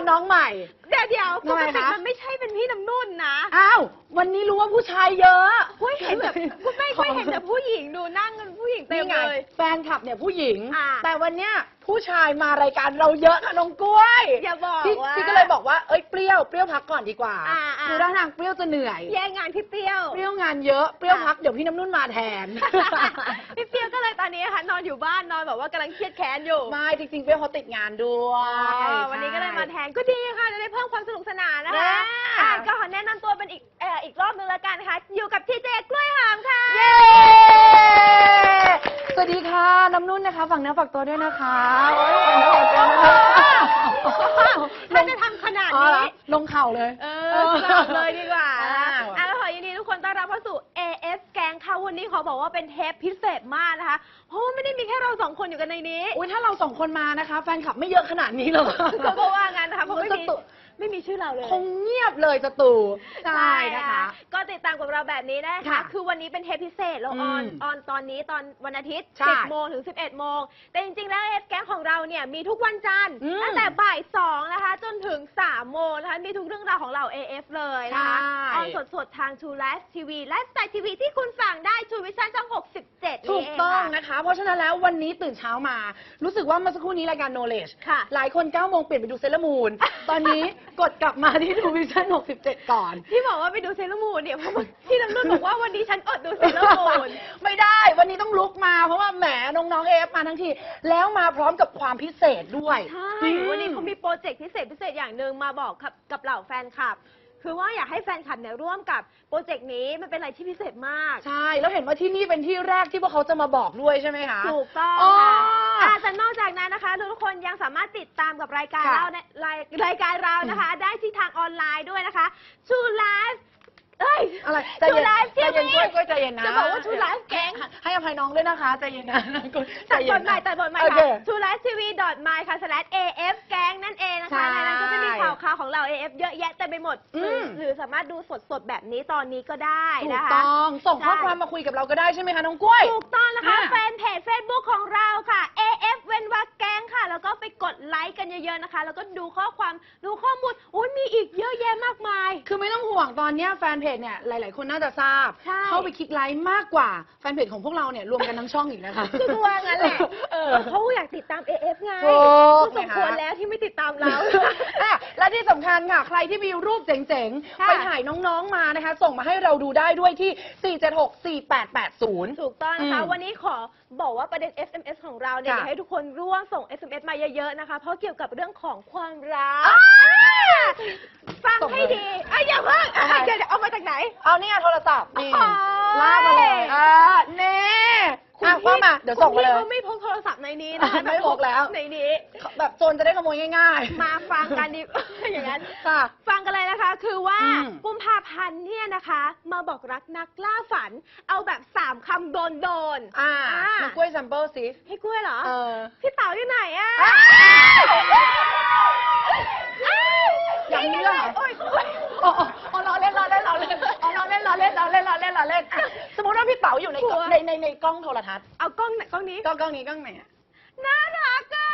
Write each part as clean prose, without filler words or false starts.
น้องใหม่เดี๋ยวปกติมันไม่ใช่เป็นพี่น้ำนุ่นนะอ้าววันนี้รู้ว่าผู้ชายเยอะกุ้ยเห็นแบบคุณไม่กุ้ยเห็นแต่ผู้หญิงดูนั่งกันผู้หญิงเต็มเลยแฟนคลับเนี่ยผู้หญิงแต่วันเนี้ยผู้ชายมารายการเราเยอะค่ะน้องกล้วยอย่าบอกว่าพี่ก็เลยบอกว่าเอ้ยเปรี้ยวพักก่อนดีกว่าคือร่างนางเปรี้ยวจะเหนื่อยแย่งงานพี่เปรี้ยวงานเยอะเปรี้ยวพักเดี๋ยวพี่น้ำนุ่นมาแทนพี่เปรี้ยวก็เลยตอนนี้ค่ะนอนอยู่บ้านนอนแบบว่ากำลังเครียดแค้นอยู่ไม่จริงๆเปรี้ยวเขาติดงานด้วยวันนี้ก็เลยมาแทนก็ดีค่ะจะได้เพิ่มความสนุกสนานนะคะก็ขอแนะนำตัวเป็นอีกรอบนึงแล้วกันนะคะอยู่กับทีเจกล้วยหอมค่ะเย้สวัสดีค่ะน้ำนุ่นนะคะฝากเนื้อฝากตัวด้วยนะคะถ้าจะทำขนาดนี้ลงเข่าเลยกลับเลยดีกว่าแล้วขอยินดีทุกคนต้อนรับเข้าสู่ AF แกงค่ะวันนี้ขอบอกว่าเป็นเทปพิเศษมากนะคะเพราะว่าไม่ได้มีแค่เราสองคนอยู่กันในนี้อุ้ยถ้าเราสองคนมานะคะแฟนคลับไม่เยอะขนาดนี้หรอกก็ว่างั้นนะคะเพราะไม่มีชื่อเราเลยคงเงียบเลยจะตู่ใช่นะคะก็ติดตามกับเราแบบนี้นะคะคือวันนี้เป็นเทปพิเศษเราออนตอนนี้ตอนวันอาทิตย์ 10 โมงถึง 11 โมงแต่จริงๆแล้วAFแก๊งของเราเนี่ยมีทุกวันจันทร์ตั้งแต่บ่าย 2 นะคะจนถึง 3 โมงนะคะมีทุกเรื่องราวของเรา AF เลยนะคะออนสดๆทาง True Life TV ไลฟ์สไตล์ทีวีที่คุณฟังได้ True Vision ช่อง 67 ถูกต้องนะคะเพราะฉะนั้นแล้ววันนี้ตื่นเช้ามารู้สึกว่าเมื่อสักครู่นี้รายการ Knowledge หลายคน 9 โมงเปลี่ยนไปดูเซเลอร์มูนตอนนี้กดกลับมาที่ True Vision 67 ก่อนที่บอกว่าไปดูเซเลอร์มูนเนี่ยเพราะพี่น้ำนุ่นบอกว่าวันนี้ฉันอดดูเซเลอร์มูนไม่ได้วันนี้ต้องลุกมาเพราะว่าแหมน้องๆAFมาทั้งทีแล้วมาพร้อมกับความพิเศษด้วยใช่วันนี้เขามีโปรเจกต์พิเศษอย่างหนึ่งมาบอกกับเหล่าแฟนคลับคือว่าอยากให้แฟนคลับเนี่ยร่วมกับโปรเจกต์นี้มันเป็นอะไรที่พิเศษมากใช่แล้วเห็นว่าที่นี่เป็นที่แรกที่พวกเขาจะมาบอกด้วยใช่ไหมคะถูกต้องค่ะแต่นอกจากนั้นนะคะทุกคนยังสามารถติดตามกับรายการเราในรายการเรานะคะได้ที่ทางออนไลน์ด้วยนะคะ True Life อะไรใจเย็นใจเย็นก็ใจเย็นนะจะบอกว่า True Life แก๊งให้อภัยน้องด้วยนะคะใจเย็นนะตัดบทใหม่ค่ะ truelifetv.my ค่ะ /AF แก๊งนั่นเองนะคะในนั้นก็จะมีข่าวของเรา AF เยอะแยะเต็มไปหมดหรือสามารถดูสดแบบนี้ตอนนี้ก็ได้นะคะถูกต้องส่งข้อความมาคุยกับเราก็ได้ใช่ไหมคะน้องกล้วยถูกต้องนะคะแฟนเพจ Facebook ของเราค่ะ AF เว้นวรรคแก๊งค่ะแล้วก็ไปกดไลค์กันเยอะๆนะคะแล้วก็ดูข้อความดูข้อมูลมีอีกเยอะแยะมากมายคือไม่ต้องห่วงตอนนี้แฟนเพจเนี่ยหลายๆคนน่าจะทราบเข้าไปคลิกไลค์มากกว่าแฟนเพจของพวกเราเนี่ยรวมกันทั้งช่องอีกนะคะคือตัวงั้นแหละเขาอยากติดตาม AF ไงสมควรแล้วที่ไม่ติดตามเราและที่สำคัญค่ะใครที่มีรูปเจ๋งๆไปถ่ายน้องๆมานะคะส่งมาให้เราดูได้ด้วยที่ 4764880 ถูกต้องนะคะวันนี้ขอบอกว่าประเด็น SMS ของเราเนี่ยอยากให้ทุกคนร่วมส่ง SMS มาเยอะๆนะคะเพราะเกี่ยวกับเรื่องของความรักฟังให้ดีอย่าเพิ่งเดี๋ยวเอามาจากไหนเอาเนี่ยโทรศัพท์นี่ลากมาเลยนี่ว่ามาเดี๋ยวส่งมาเลยเขาไม่พกโทรศัพท์ในนี้นะคะไม่พกแล้วในนี้แบบโจรจะได้ขโมยง่ายๆมาฟังกันดิอย่างนั้นฟังกันเลยนะคะคือว่ากุมภาพันธ์เนี่ยนะคะมาบอกรักนักล่าฝันเอาแบบ3 คำโดนน้องกล้วยซัมเปิลสิให้กล้วยเหรอพี่เต๋าอยู่ไหนอะอย่างนี้เหรอล้อเล่นสมมติว่าพี่เต๋าอยู่ในกล้องโทรทัศน์เอากล้องไหนกล้องนี้กล้องไหนน่ารักอ่ะ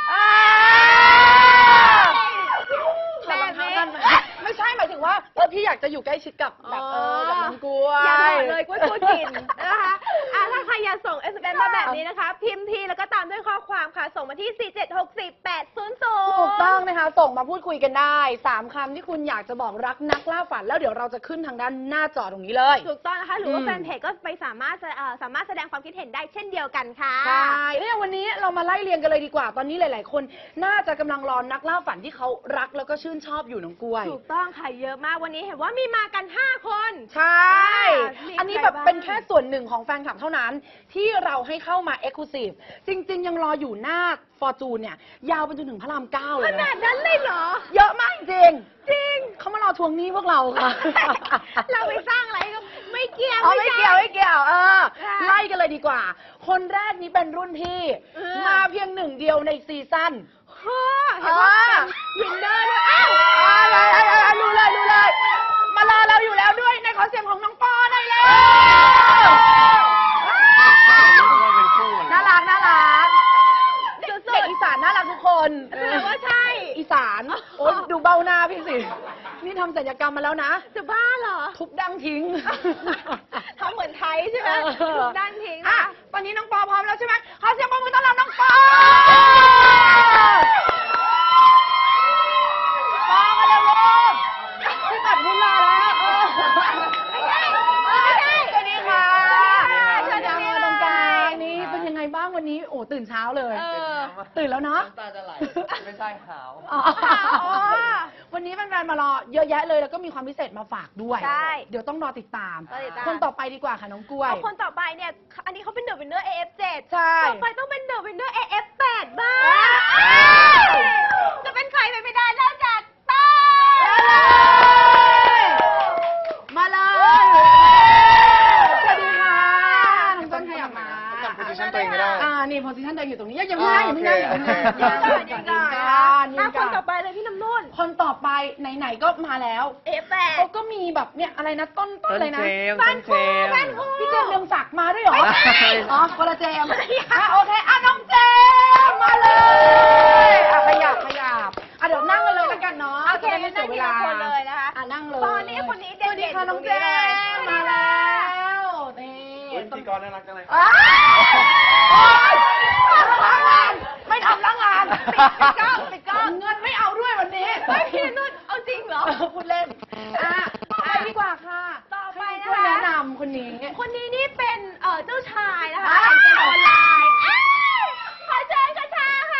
ไม่ใช่หมายถึงว่าพี่อยากจะอยู่ใกล้ชิดกับแบบกับน้องกล้วยอย่าบอกเลยกล้วยพูดกินนะคะถ้าใครอยากส่ง SMS มาแบบนี้นะคะพิมพ์ทีแล้วก็ตามด้วยข้อความค่ะส่งมาที่ 4764800 ถูกต้องนะคะส่งมาพูดคุยกันได้3 คำที่คุณอยากจะบอกรักนักล่าฝันแล้วเดี๋ยวเราจะขึ้นทางด้านหน้าจอตรงนี้เลยถูกต้องนะคะหรือว่าแฟนเพจก็ไปสามารถแสดงความคิดเห็นได้เช่นเดียวกันค่ะใช่แล้ววันนี้เรามาไล่เรียงกันเลยดีกว่าตอนนี้หลายๆคนน่าจะกำลังรอนักล่าฝันที่เขารักแล้วก็ชื่นชอบอยู่น้องกล้วยถูกต้องค่ะเยอะมากวันนี้เห็นว่ามีมากัน5 คนใช่อันนี้แบบเป็นแค่ส่วนหนึ่งของแฟนคลับเท่านั้นที่เราให้เข้ามา Exclusive จริงๆยังรออยู่หน้าฟอร์จูนเนี่ยยาวไปจนถึงพระราม 9เลยขนาดนั้นเลยเหรอเยอะมากจริงเขามารอทวงหนี้พวกเราค่ะเราไปสร้างอะไรก็ไม่เกี่ยวไม่เกี่ยวไล่กันเลยดีกว่าคนแรกนี้เป็นรุ่นพี่มาเพียง1 เดียวในซีซั่นเห็นว่าวินเนอร์ด้วยรู้เลยมารอเราอยู่แล้วด้วยในขอเสียงของน้องปอได้เลยน่ารักเด็กอีสานานน่ารักทุกคนแสดงว่าใช่อีสานโอ๊ยดูเบ้าหน้าพี่สินี่ทำศัลยกรรมมาแล้วนะจะบ้าเหรอทุบดั้งทิ้งทำเหมือนไทยใช่ไหมทุกด้านทิ้งอ่ะนะตอนนี้น้องปอพร้อมแล้วใช่ไหมขอเสียงปรบมือต้อนรับน้องปอปอมาเร็วลูกพี่ปัดบุญรอแล้วสวัสดีค่ะเชิญทางนี้เลยตรงกลางนี่เป็นยังไงบ้างวันนี้โอ้ตื่นเช้าเลย ตื่นแล้วเนาะน้ำตาจะไหลไม่ใช่หาวอ๋อวันนี้แฟนๆมารอเยอะแยะเลยแล้วก็มีความพิเศษมาฝากด้วยใช่เดี๋ยวต้องรอติดตามรอติดตามคนต่อไปดีกว่าค่ะน้องกล้วยเอาคนต่อไปเนี่ย อันนี้เขาเป็นเดอะวินเนอร์ AF7 ใช่ต่อไปต้องเป็นเดอะวินเนอร์ AF8 บ้างจะเป็นใครไปไม่ได้นอกจากต้ามาเลยสวัสดีค่ะน้องต้นขยับมาจำโพซิชั่นตัวเองไม่ได้นี่โพสิชันเดินอยู่ตรงนี้อย่าเพิ่งนั่งอย่าเพิ่งนั่งอย่าเพิ่งนั่งโอเคยืนก่อนยืนก่อนยืนคก่นอนต่อไปเลยพี่น้ำนุ่นคนต่อไปไหนๆก็มาแล้ว AF8 เขาก็มีแบบเนี่ยอะไรนะต้นเลยนะต้นเจมส์ต้นเจมส์พี่เจมส์เรืองศักดิ์มาด้วยเหรอ อ๋อคนละเจมส์โอเคน้องเจมส์มาเลยขยับเดี๋ยวนั่งกันเลยแล้วกันเนาะโอเคจะได้ไม่เสียเวลานั่งทีละคนเลยนะคะนั่งเลยตอนนี้คนนี้เด่นๆสวัสดีค่ะน้องเจมส์มาแล้วนี่พิธีกรน่ารักจังเลยไม่ทำละงานปิดกล้องเงินไม่เอาด้วยวันนี้ไม่พี่นุ่นเอาจริงเหรอพูดเล่นต่อไปดีกว่าค่ะต่อไปนะให้คะแนะนำคนนี้คนนี้นี่เป็นเจ้าชายนะคะอ้าวแห่งเกมออนไลน์ขอเชิญกระชาค่ะ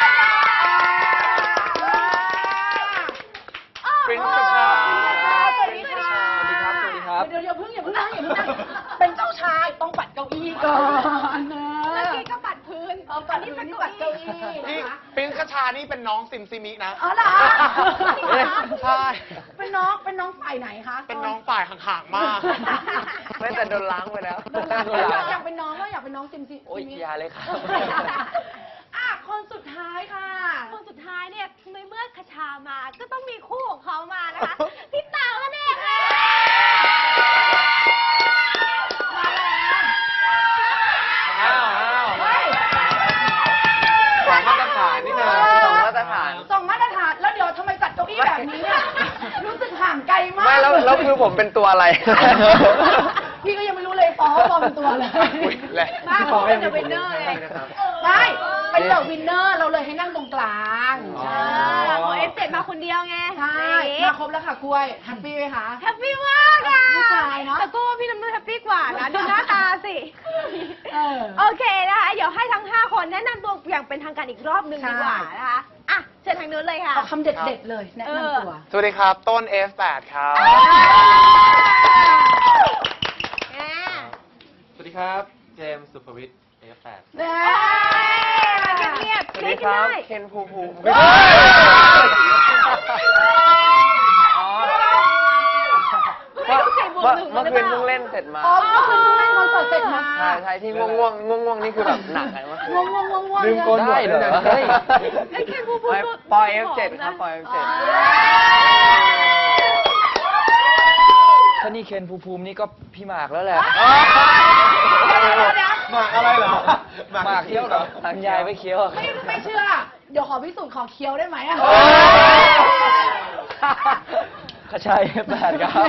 ปรินซ์กระชาสวัสดีค่ะสวัสดีครับสวัสดีครับเดี๋ยวอย่าเพิ่งนั่งเป็นเจ้าชายต้องปัดเก้าอี้ก่อนนะเมื่อกี้ก็ปัดพื้นปัดพื้นนี่ปัดเก้าอี้นี่ปรินซ์กระชานี่เป็นน้องซิมซิมินะอ๋อเหรอใช่เป็นน้องฝ่ายไหนคะเป็นน้องฝ่ายห่างๆมากไม่แต่โดนล้างไปแล้วอยากเป็นน้องก็อยากเป็นน้องซิมซิโอ๊ยอย่าเลยครับคนสุดท้ายค่ะคนสุดท้ายเนี่ยในเมื่อคชามาก็ต้องมีคู่ของเขามานะคะ พี่เต๋านั่นเองค่ะมาแล้วอ้าวเฮ้ยสองมาตรฐานนี่นะสองมาตรฐานสองมาตรฐานแล้วเดี๋ยวทำไมจัดเก้าอี้แบบนี้เนี่ยรู้สึกห่างไกลมากไม่แล้วคือผมเป็นตัวอะไรพี่ก็ยังไม่รู้เลยปอว่าปอเป็นตัวอะไรอุ๊ยแหละบ้าปอเป็นเดอะวินเนอร์ไงได้เป็นเดอะวินเนอร์เราเลยให้นั่งตรงกลางอ๋อของF7มาคนเดียวไงใช่มาครบแล้วค่ะกล้วยแฮปปี้ไหมคะแฮปปี้มากอ่ะผู้ชายเนอะแต่ก็ว่าพี่น้ำนุ่นแฮปปี้กว่านะดูหน้าตาสิเออโอเคนะคะเดี๋ยวให้ทั้ง 5 คนแนะนำตัวอย่างเป็นทางการอีกรอบหนึงดีกว่านะคะอ่ะเชิญทางนู้นเลยค่ะเอาคำเด็ดๆเลยแนะนำตัวสวัสดีครับ ต้น F8 ครับสวัสดีครับ เจมส์สุภวิทย์ F8 เด้เงียบสๆวัสเรีดียกคกันรับได้เคนภูมิภูมิไม่รู้สิบวกหนึ่งเมื่อหรือคืเปนล่าเพิ่งเล่นเสร็จมาอ๋อเมื่อคืนเพิ่งเล่นคอนเสิร์ตเสร็จมาใช่ที่ง่วงนี่คือแบบหนักเลยเมื่อคืนง่วงลืมโกนได้เหรอเฮ้ยไอ้เคนภูมิภูมิปอย F7 ครับปอย F7 ถ้านี่เคนภูมินี่ก็พี่หมากแล้วแหละหมากอะไรเหรอหมากเคี้ยวเหรอทางยายไปเคี้ยวอะไม่เชื่อ เดี๋ยวขอพิสูจน์ขอเคี้ยวได้ไหมอะขชัยแปดครับ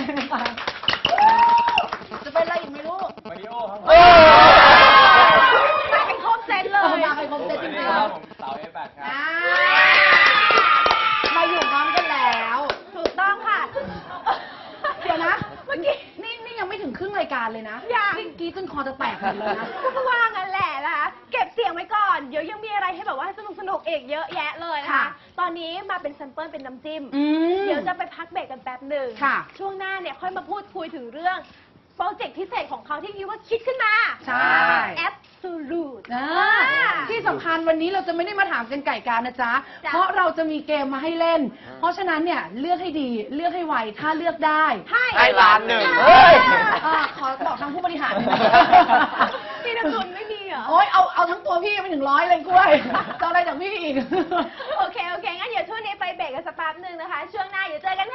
จะเป็นอะไรอีกไม่รู้มาริโอครับมาเป็นครบเซตเลยมาเป็นครบเซตจริงๆครับผมเต๋า F8 ครับมาอยู่พร้อมกันแล้วถูกต้องค่ะเดี๋ยวนะเมื่อกี้นี่ยังไม่ถึงครึ่งรายการเลยนะยังเมื่อกี้จนคอจะแตกหมดเลยนะก็ว่างั้นแหละนะคะเก็บเสียงไว้ก่อน เดี๋ยวยังมีอะไรให้แบบว่าสนุกๆเอกเยอะแยะเลยนะคะค่ะตอนนี้มาเป็นแซมเปิลเป็นน้ำจิ้มมเดี๋ยวจะไปพักเบรกกันแป๊บหนึ่งค่ะช่วงหน้าเนี่ยค่อยมาพูดคุยถึงเรื่องโปรเจกต์พิเศษของเขาที่คิดว่าคิดขึ้นมาใช่ Absolute ที่สำคัญวันนี้เราจะไม่ได้มาถามกันไก่การนะจ๊ะจ้ะเพราะเราจะมีเกมมาให้เล่น เพราะฉะนั้นเนี่ยเลือกให้ดี เลือกให้ไว ถ้าเลือกได้ให้ให้ล้านหนึ่งเฮ้ยขอบอกทางผู้บริหารหน่อยนะพี่น้ำนนไม่มีเหรอโอ๊ยเอาทั้งตัวพี่ไปถึง100เลยกล้วยจะเอาอะไรจากพี่อีกโอเค งั้นเดี๋ยวช่วงนี้ไปเบรกกันสักแป๊บหนึ่งนะคะ ช่วงหน้าเดี๋ยวเจอกันค่ะ